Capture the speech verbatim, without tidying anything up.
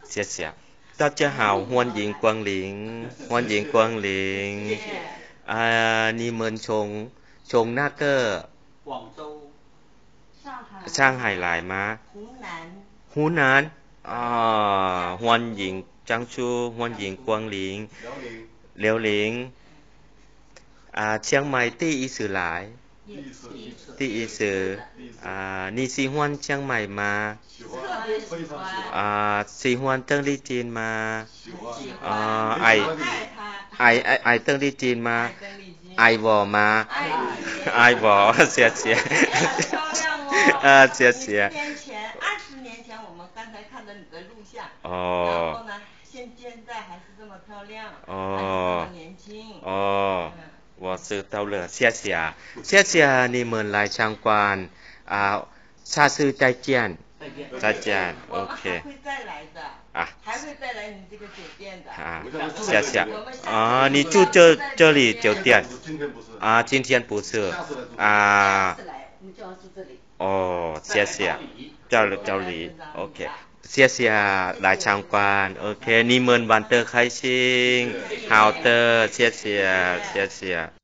谢谢。大家好，欢迎光临，欢迎光临。啊，你们从从那个广州、 上海、 上海来吗？ 湖南。 湖南啊，欢迎江苏，欢迎光临。辽宁。啊，เชียงใหม่第一次来。 第一次。 第一次。啊，你喜欢เชียงใหม่吗？ 特别喜欢。 啊，喜欢邓丽君吗？ 喜欢。 啊，爱爱爱爱邓丽君吗？爱我吗？爱我，谢谢。 漂亮哦。 啊，谢谢。 年前，二十年前我们刚才看到你的录像。 哦。 然后呢，现现在还是这么漂亮。 哦。 还是这么年轻。 哦。我知道了，谢谢，谢谢你们来参观啊，下次再见，再见我们还 ，OK， 会再来的， 啊， 还会再来你这个酒店的， 啊，谢谢， 我们下次啊，你住这这里酒店， 今天不是， 啊，今天不是， 下次来啊， 下次来我们就要住这里。 哦，谢谢，这里这里，OK。谢谢来参观 ，OK，你们玩得开心，好的，谢谢，谢谢。